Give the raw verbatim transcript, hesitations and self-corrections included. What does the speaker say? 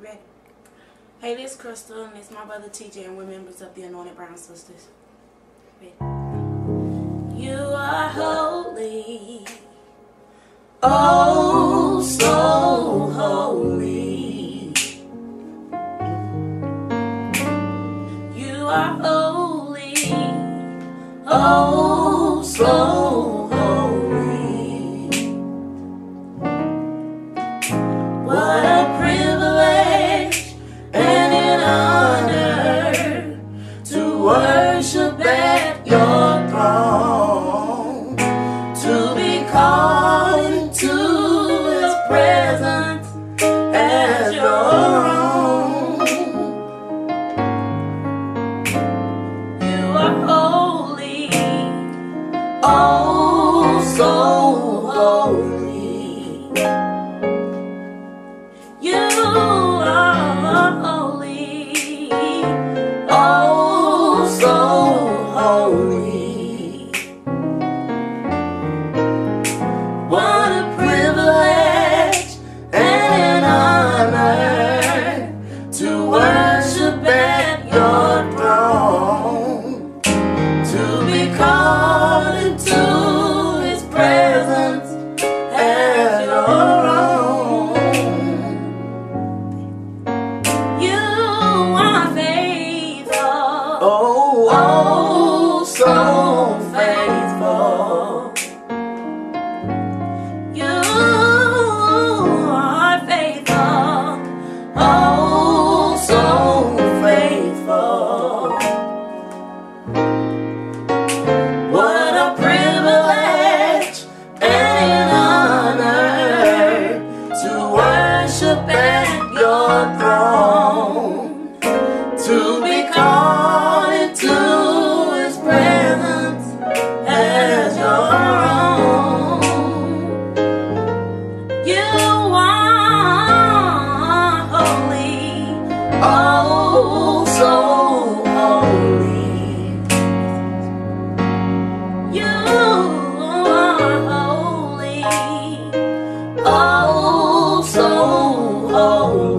Ready? Hey, this is Crystal, and it's my brother T J, and we're members of the Anointed Brown Sisters. Ready? You are holy, oh so holy. You are holy, oh so holy. What a privilege and an honor to worship at your throne, to be called into His presence as your own. You are holy, oh so holy. You are holy, oh so holy. What a privilege and an honor to worship at your throne, to be called into His presence as your own. You are faithful, oh, oh so faithful. You are faithful, oh so faithful. What a privilege and an honor to worship at your throne, to be called into His presence as your own. You are holy, oh so holy. You are holy, oh so holy.